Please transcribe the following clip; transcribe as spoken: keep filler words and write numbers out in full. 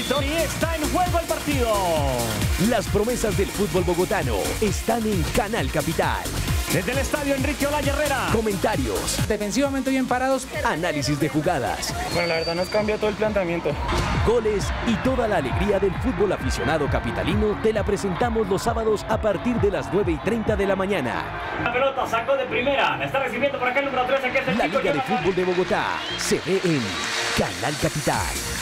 árbitro y está en juego el partido. Las promesas del fútbol bogotano están en Canal Capital. Desde el estadio Enrique Olaya Herrera. Comentarios. Defensivamente bien parados. Análisis de jugadas. Bueno, la verdad nos cambia todo el planteamiento. Goles y toda la alegría del fútbol aficionado capitalino te la presentamos los sábados a partir de las nueve y treinta de la mañana. La pelota sacó de primera. La está recibiendo por acá el número trece, que es el La chico Liga de Jonathan. Fútbol de Bogotá se ve en Canal Capital.